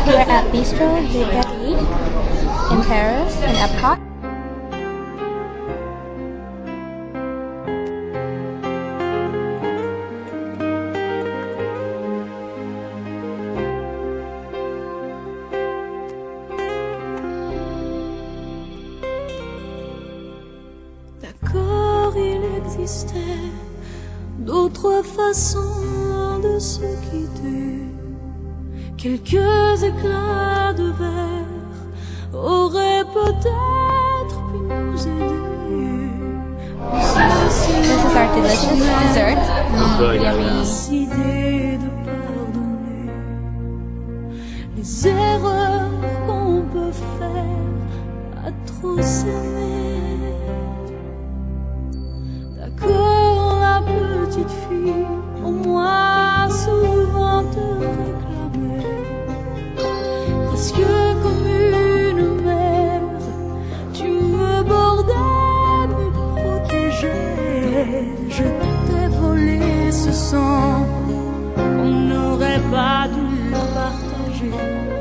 We're at Bistro in Paris, in Epcot. D'accord, il existait d'autres façons de se quitter. Quelques éclats de verre auraient peut-être pu nous aider. This is our delicious dessert. Yummy. Décider de pardonner les erreurs qu'on peut faire à trop s'aimer. D'accord, la petite fille, au moins souvent te réclamait, presque comme une mère. Tu me bordais, me protégeais. Je t'ai volé ce sang qu'on n'aurait pas dû partager.